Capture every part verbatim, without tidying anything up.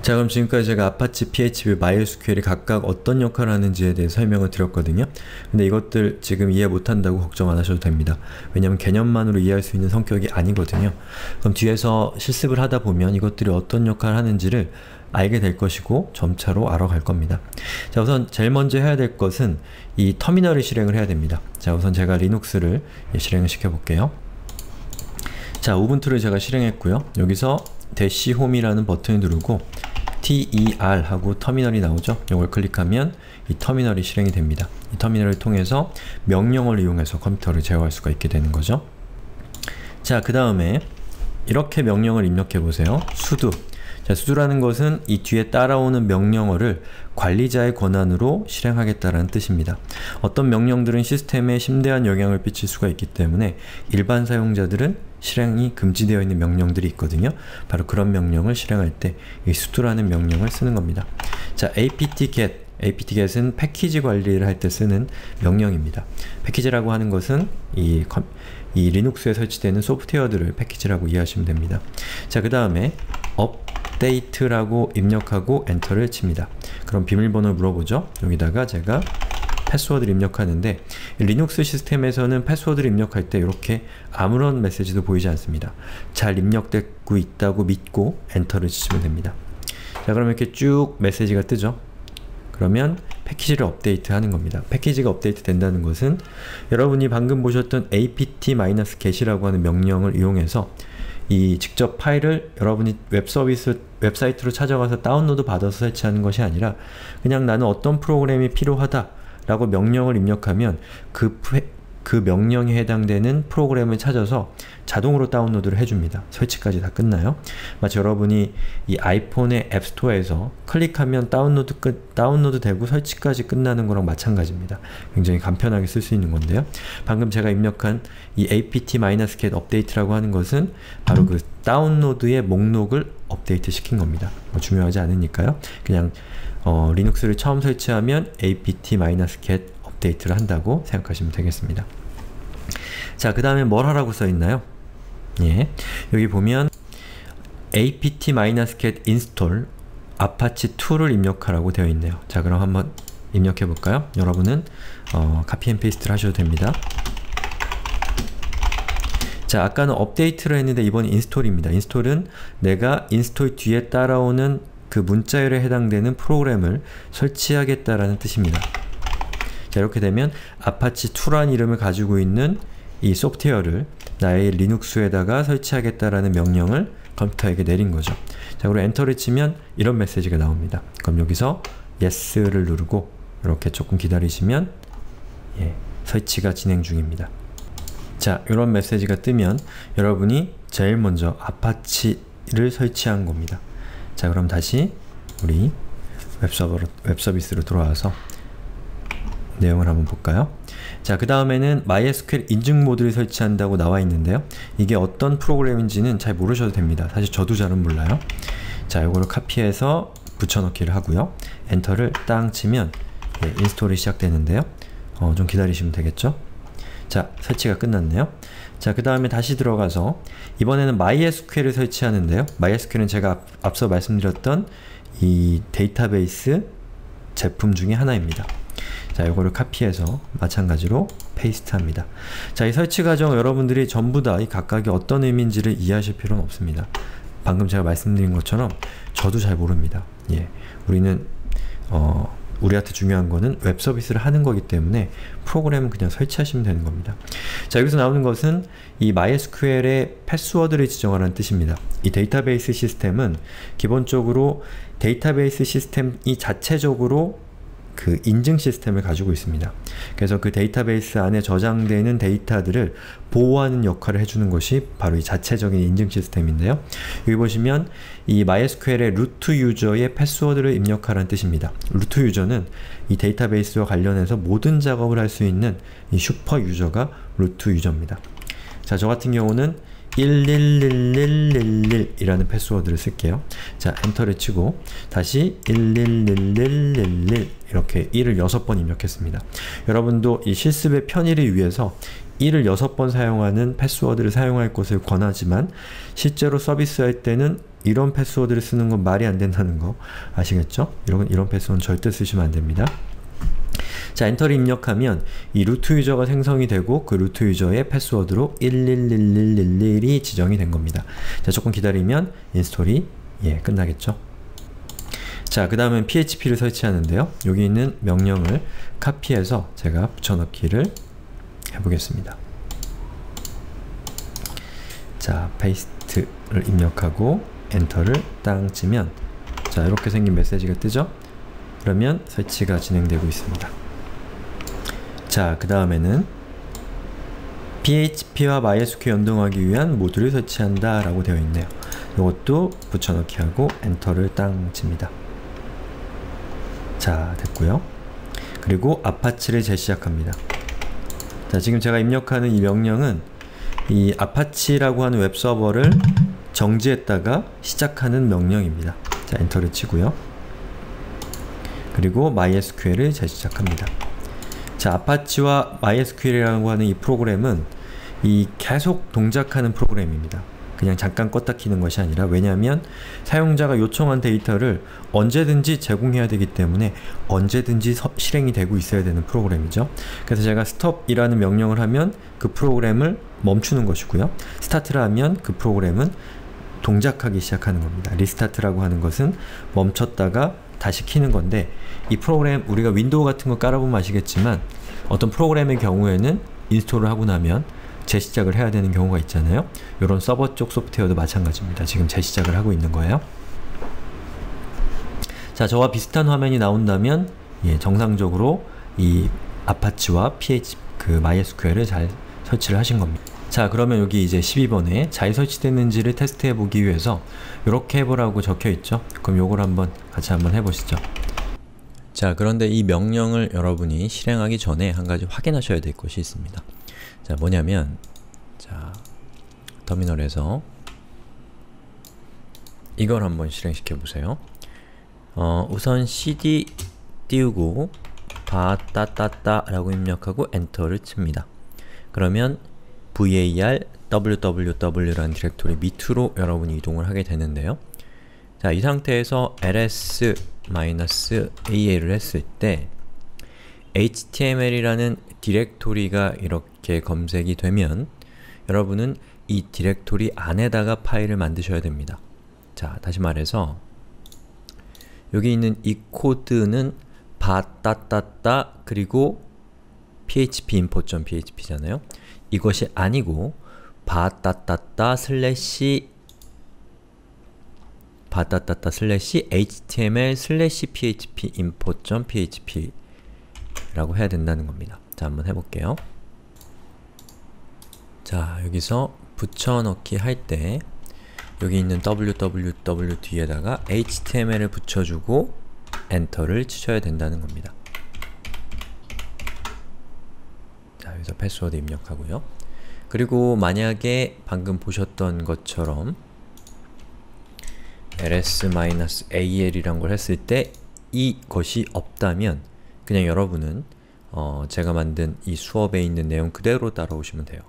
자, 그럼 지금까지 제가 아파치, 피에이치피, 마이에스큐엘이 각각 어떤 역할을 하는지에 대해 설명을 드렸거든요. 근데 이것들 지금 이해 못한다고 걱정 안 하셔도 됩니다. 왜냐면 개념만으로 이해할 수 있는 성격이 아니거든요. 그럼 뒤에서 실습을 하다 보면 이것들이 어떤 역할을 하는지를 알게 될 것이고 점차로 알아갈 겁니다. 자, 우선 제일 먼저 해야 될 것은 이 터미널을 실행을 해야 됩니다. 자, 우선 제가 리눅스를 실행을 시켜볼게요. 자, 우분투를 제가 실행했고요. 여기서 대시 홈이라는 버튼을 누르고 ter 하고 터미널이 나오죠. 이걸 클릭하면 이 터미널이 실행이 됩니다. 이 터미널을 통해서 명령을 이용해서 컴퓨터를 제어할 수가 있게 되는 거죠. 자, 그 다음에 이렇게 명령을 입력해 보세요. sudo. 자, sudo라는 것은 이 뒤에 따라오는 명령어를 관리자의 권한으로 실행하겠다라는 뜻입니다. 어떤 명령들은 시스템에 심대한 영향을 끼칠 수가 있기 때문에 일반 사용자들은 실행이 금지되어 있는 명령들이 있거든요. 바로 그런 명령을 실행할 때 이 sudo라는 명령을 쓰는 겁니다. 자, apt-get. apt-get은 패키지 관리를 할 때 쓰는 명령입니다. 패키지라고 하는 것은 이, 컴, 이 리눅스에 설치되는 소프트웨어들을 패키지라고 이해하시면 됩니다. 자, 그 다음에 update라고 입력하고 엔터를 칩니다. 그럼 비밀번호를 물어보죠. 여기다가 제가 패스워드를 입력하는데 리눅스 시스템에서는 패스워드를 입력할 때 이렇게 아무런 메시지도 보이지 않습니다. 잘 입력되고 있다고 믿고 엔터를 치시면 됩니다. 자, 그러면 이렇게 쭉 메시지가 뜨죠. 그러면 패키지를 업데이트 하는 겁니다. 패키지가 업데이트 된다는 것은 여러분이 방금 보셨던 apt-get이라고 하는 명령을 이용해서 이 직접 파일을 여러분이 웹서비스, 웹사이트로 찾아가서 다운로드 받아서 설치하는 것이 아니라 그냥 나는 어떤 프로그램이 필요하다 라고 명령을 입력하면 그, 그 명령에 해당되는 프로그램을 찾아서 자동으로 다운로드를 해줍니다. 설치까지 다 끝나요. 마치 여러분이 이 아이폰의 앱스토어에서 클릭하면 다운로드 끝, 다운로드 되고 설치까지 끝나는 거랑 마찬가지입니다. 굉장히 간편하게 쓸 수 있는 건데요. 방금 제가 입력한 이 apt-get 업데이트라고 하는 것은 바로 그 다운로드의 목록을 업데이트 시킨 겁니다. 뭐 중요하지 않으니까요. 그냥 어, 리눅스를 처음 설치하면 apt-get 업데이트를 한다고 생각하시면 되겠습니다. 자, 그 다음에 뭘 하라고 써있나요? 예, 여기 보면 apt-get install apache 이를 입력하라고 되어 있네요. 자, 그럼 한번 입력해 볼까요? 여러분은 어, 카피 앤 페이스트를 하셔도 됩니다. 자, 아까는 업데이트를 했는데 이번엔 인스톨입니다. 인스톨은 내가 인스톨 뒤에 따라오는 그 문자열에 해당되는 프로그램을 설치하겠다라는 뜻입니다. 자, 이렇게 되면 아파치 이라는 이름을 가지고 있는 이 소프트웨어를 나의 리눅스에다가 설치하겠다라는 명령을 컴퓨터에게 내린 거죠. 자, 그리고 엔터를 치면 이런 메시지가 나옵니다. 그럼 여기서 yes를 누르고 이렇게 조금 기다리시면 예, 설치가 진행 중입니다. 자, 이런 메시지가 뜨면 여러분이 제일 먼저 아파치를 설치한 겁니다. 자, 그럼 다시 우리 웹서버로, 웹서비스로 돌아와서 내용을 한번 볼까요? 자, 그 다음에는 마이에스큐엘 인증 모드를 설치한다고 나와 있는데요. 이게 어떤 프로그램인지는 잘 모르셔도 됩니다. 사실 저도 잘은 몰라요. 자, 이거를 카피해서 붙여넣기를 하고요. 엔터를 땅 치면 예, 인스톨이 시작되는데요. 어, 좀 기다리시면 되겠죠? 자, 설치가 끝났네요. 자, 그 다음에 다시 들어가서 이번에는 마이에스큐엘을 설치하는데요. 마이에스큐엘은 제가 앞, 앞서 말씀드렸던 이 데이터베이스 제품 중에 하나입니다. 자, 이거를 카피해서 마찬가지로 페이스트 합니다. 자, 이 설치 과정 여러분들이 전부 다 이 각각이 어떤 의미인지를 이해하실 필요는 없습니다. 방금 제가 말씀드린 것처럼 저도 잘 모릅니다. 예, 우리는 어, 우리한테 중요한 거는 웹 서비스를 하는 거기 때문에 프로그램은 그냥 설치하시면 되는 겁니다. 자, 여기서 나오는 것은 이 마이에스큐엘의 패스워드를 지정하라는 뜻입니다. 이 데이터베이스 시스템은 기본적으로 데이터베이스 시스템이 자체적으로 그 인증 시스템을 가지고 있습니다. 그래서 그 데이터베이스 안에 저장되는 데이터들을 보호하는 역할을 해주는 것이 바로 이 자체적인 인증 시스템인데요. 여기 보시면 이 마이에스큐엘의 루트 유저의 패스워드를 입력하라는 뜻입니다. 루트 유저는 이 데이터베이스와 관련해서 모든 작업을 할 수 있는 이 슈퍼 유저가 루트 유저입니다. 자, 저 같은 경우는 일일일일일일 이라는 패스워드를 쓸게요. 자, 엔터를 치고 다시 일일일일일일 이렇게 일을 여섯 번 입력했습니다. 여러분도 이 실습의 편의를 위해서 일을 여섯 번 사용하는 패스워드를 사용할 것을 권하지만 실제로 서비스할 때는 이런 패스워드를 쓰는 건 말이 안 된다는 거 아시겠죠? 이런, 이런 패스워드는 절대 쓰시면 안 됩니다. 자, 엔터를 입력하면 이 루트 유저가 생성이 되고 그 루트 유저의 패스워드로 일일일일일일이 지정이 된 겁니다. 자, 조금 기다리면 인스톨이 예, 끝나겠죠? 자, 그 다음은 피에이치피를 설치하는데요. 여기 있는 명령을 카피해서 제가 붙여넣기를 해보겠습니다. 자, 페이스트를 입력하고 엔터를 땅 치면 자, 이렇게 생긴 메시지가 뜨죠? 그러면 설치가 진행되고 있습니다. 자, 그 다음에는 피에이치피와 마이에스큐엘 연동하기 위한 모듈을 설치한다 라고 되어 있네요. 이것도 붙여넣기 하고 엔터를 땅 칩니다. 자, 됐고요. 그리고 아파치를 재시작합니다. 자, 지금 제가 입력하는 이 명령은 이 아파치라고 하는 웹서버를 정지했다가 시작하는 명령입니다. 자, 엔터를 치고요. 그리고 마이에스큐엘을 재시작합니다. 자, 아파치와 마이에스큐엘이라고 하는 이 프로그램은 이 계속 동작하는 프로그램입니다. 그냥 잠깐 껐다 키는 것이 아니라, 왜냐하면 사용자가 요청한 데이터를 언제든지 제공해야 되기 때문에 언제든지 서, 실행이 되고 있어야 되는 프로그램이죠. 그래서 제가 stop이라는 명령을 하면 그 프로그램을 멈추는 것이고요. start를 하면 그 프로그램은 동작하기 시작하는 겁니다. 리스타트라고 하는 것은 멈췄다가 다시 키는 건데, 이 프로그램 우리가 윈도우 같은 거 깔아보면 아시겠지만 어떤 프로그램의 경우에는 인스톨을 하고 나면 재시작을 해야 되는 경우가 있잖아요. 이런 서버 쪽 소프트웨어도 마찬가지입니다. 지금 재시작을 하고 있는 거예요. 자, 저와 비슷한 화면이 나온다면 예, 정상적으로 이 아파치와 피에이치, 그 마이에스큐엘을 잘 설치를 하신 겁니다. 자, 그러면 여기 이제 십이 번에 잘 설치됐는지를 테스트해 보기 위해서 이렇게 해보라고 적혀 있죠. 그럼 요걸 한번 같이 한번 해보시죠. 자, 그런데 이 명령을 여러분이 실행하기 전에 한 가지 확인하셔야 될 것이 있습니다. 자, 뭐냐면 자, 터미널에서 이걸 한번 실행시켜 보세요. 어, 우선 cd 띄우고 바따따따 라고 입력하고 엔터를 칩니다. 그러면 var www라는 디렉토리 밑으로 여러분이 이동을 하게 되는데요. 자, 이 상태에서 ls-al을 했을 때 html이라는 디렉토리가 이렇게 검색이 되면 여러분은 이 디렉토리 안에다가 파일을 만드셔야 됩니다. 자, 다시 말해서 여기 있는 이 코드는 바따따따 그리고 php import.php잖아요. 이것이 아니고 바따따따 슬래시 바따따따 슬래시 html 슬래시 php import.php 라고 해야 된다는 겁니다. 자, 한번 해볼게요. 자, 여기서 붙여넣기 할 때 여기 있는 www 뒤에다가 html을 붙여주고 엔터를 치셔야 된다는 겁니다. 자, 여기서 패스워드 입력하고요. 그리고 만약에 방금 보셨던 것처럼 ls-al이란 걸 했을 때 이것이 없다면 그냥 여러분은 어, 제가 만든 이 수업에 있는 내용 그대로 따라오시면 돼요.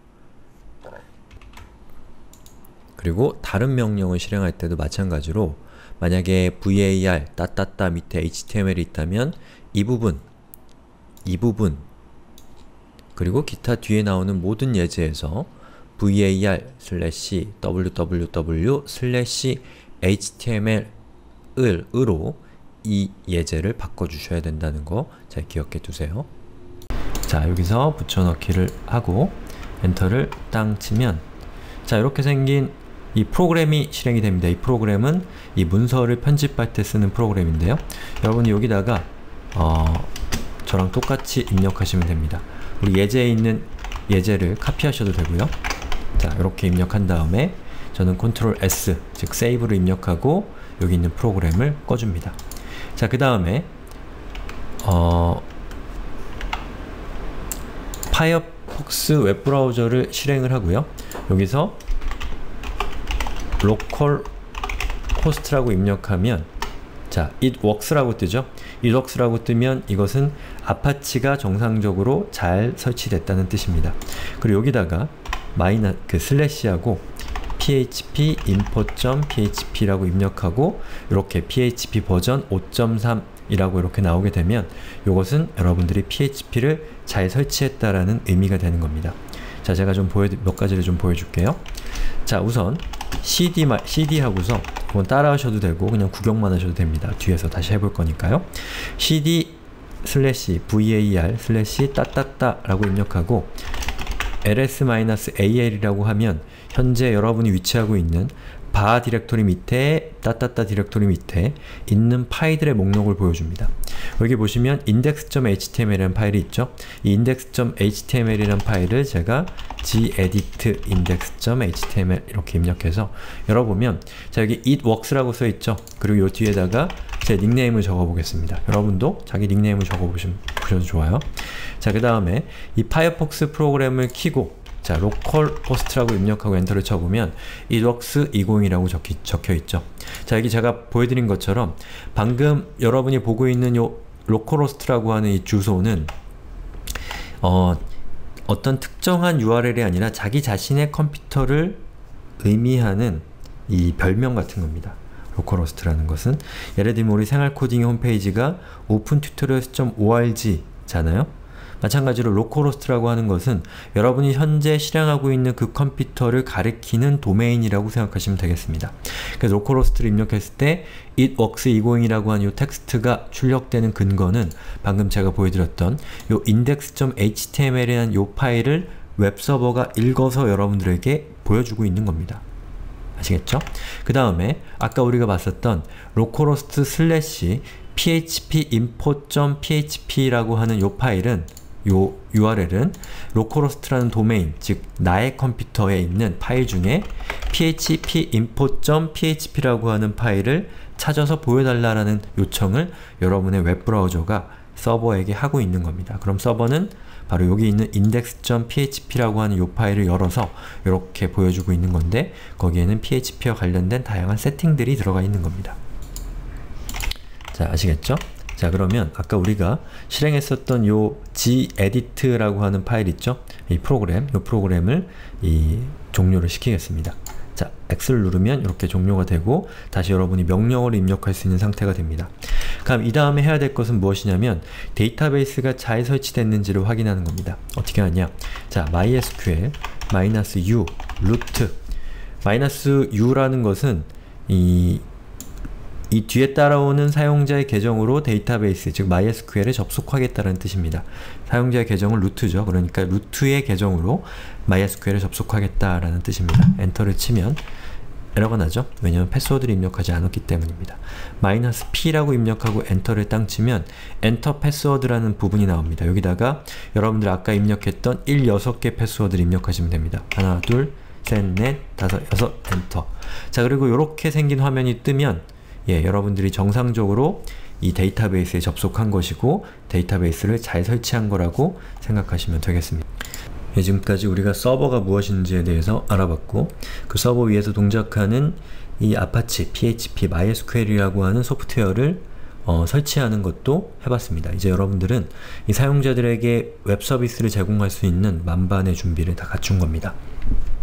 그리고 다른 명령을 실행할 때도 마찬가지로 만약에 var 따따따 밑에 html이 있다면 이 부분, 이 부분 그리고 기타 뒤에 나오는 모든 예제에서 var 슬래시 www 슬래시 html으로 이 예제를 바꿔주셔야 된다는 거 잘 기억해 두세요. 자, 여기서 붙여넣기를 하고 엔터를 땅 치면 자, 이렇게 생긴 이 프로그램이 실행이 됩니다. 이 프로그램은 이 문서를 편집할 때 쓰는 프로그램인데요. 여러분이 여기다가 어, 저랑 똑같이 입력하시면 됩니다. 우리 예제에 있는 예제를 카피하셔도 되고요. 자, 이렇게 입력한 다음에 저는 컨트롤 에스, 즉 세이브를 입력하고 여기 있는 프로그램을 꺼줍니다. 자, 그 다음에 어, 파이어폭스 웹브라우저를 실행을 하고요. 여기서 로컬 호스트라고 입력하면 자, it works라고 뜨죠? it works라고 뜨면 이것은 아파치가 정상적으로 잘 설치됐다는 뜻입니다. 그리고 여기다가 마이너 그 슬래시하고 php import.php라고 입력하고 이렇게 피에이치피 버전 오 점 삼 이라고 이렇게 나오게 되면 이것은 여러분들이 피에이치피를 잘 설치했다라는 의미가 되는 겁니다. 자, 제가 좀 보여 몇 가지를 좀 보여줄게요. 자, 우선 cd cd 하고서 그건 따라 하셔도 되고 그냥 구경만 하셔도 됩니다. 뒤에서 다시 해볼 거니까요. cd 슬래시 var 슬래시 따따따 라고 입력하고 ls-al이라고 하면 현재 여러분이 위치하고 있는 바 디렉토리 밑에 따따따 디렉토리 밑에 있는 파일들의 목록을 보여줍니다. 여기 보시면 index.html이라는 파일이 있죠. 이 index.html이라는 파일을 제가 gedit index.html 이렇게 입력해서 열어보면 자, 여기 it works라고 써있죠. 그리고 이 뒤에다가 제 닉네임을 적어보겠습니다. 여러분도 자기 닉네임을 적어보셔도 좋아요. 자, 그 다음에 이 파이어폭스 프로그램을 키고 자, 로컬 호스트라고 입력하고 엔터를 쳐보면 it works 이십이라고 적히, 적혀있죠. 자, 여기 제가 보여드린 것처럼 방금 여러분이 보고 있는 요 로컬 호스트라고 하는 이 주소는 어, 어떤 특정한 유알엘이 아니라 자기 자신의 컴퓨터를 의미하는 이 별명 같은 겁니다. 로컬 호스트라는 것은 예를 들면 우리 생활코딩 홈페이지가 오픈튜토리얼스 점 오알지 잖아요. 마찬가지로 로컬 호스트라고 하는 것은 여러분이 현재 실행하고 있는 그 컴퓨터를 가리키는 도메인이라고 생각하시면 되겠습니다. 그래서 로컬 호스트를 입력했을 때 it works 이십이라고 하는 이 텍스트가 출력되는 근거는 방금 제가 보여드렸던 이 index.html이라는 이 파일을 웹서버가 읽어서 여러분들에게 보여주고 있는 겁니다. 아시겠죠? 그 다음에 아까 우리가 봤었던 localhost 슬래시 php import.php라고 하는 이 파일은 요 유알엘은 localhost라는 도메인, 즉 나의 컴퓨터에 있는 파일 중에 php import.php라고 하는 파일을 찾아서 보여달라는 요청을 여러분의 웹브라우저가 서버에게 하고 있는 겁니다. 그럼 서버는 바로 여기 있는 index.php라고 하는 이 파일을 열어서 이렇게 보여주고 있는 건데 거기에는 피에이치피와 관련된 다양한 세팅들이 들어가 있는 겁니다. 자, 아시겠죠? 자, 그러면 아까 우리가 실행했었던 요 gedit라고 하는 파일 있죠? 이 프로그램, 이 프로그램을 이 종료를 시키겠습니다. 자, X를 누르면 이렇게 종료가 되고 다시 여러분이 명령어를 입력할 수 있는 상태가 됩니다. 그럼 이 다음에 해야 될 것은 무엇이냐면 데이터베이스가 잘 설치됐는지를 확인하는 겁니다. 어떻게 하냐? 자, mysql -u root -u라는 것은 이 이 뒤에 따라오는 사용자의 계정으로 데이터베이스, 즉 마이에스큐엘에 접속하겠다는 뜻입니다. 사용자의 계정은 루트죠. 그러니까 루트의 계정으로 마이에스큐엘에 접속하겠다라는 뜻입니다. 엔터를 치면 에러가 나죠? 왜냐하면 패스워드를 입력하지 않았기 때문입니다. 마이너스 P라고 입력하고 엔터를 땅 치면 엔터 패스워드라는 부분이 나옵니다. 여기다가 여러분들 아까 입력했던 일, 여섯 개 패스워드를 입력하시면 됩니다. 하나, 둘, 셋, 넷, 다섯, 여섯, 엔터. 자, 그리고 이렇게 생긴 화면이 뜨면 예, 여러분들이 정상적으로 이 데이터베이스에 접속한 것이고 데이터베이스를 잘 설치한 거라고 생각하시면 되겠습니다. 예, 지금까지 우리가 서버가 무엇인지에 대해서 알아봤고 그 서버 위에서 동작하는 이 아파치, 피에이치피, 마이에스큐엘이라고 하는 소프트웨어를 어, 설치하는 것도 해봤습니다. 이제 여러분들은 이 사용자들에게 웹 서비스를 제공할 수 있는 만반의 준비를 다 갖춘 겁니다.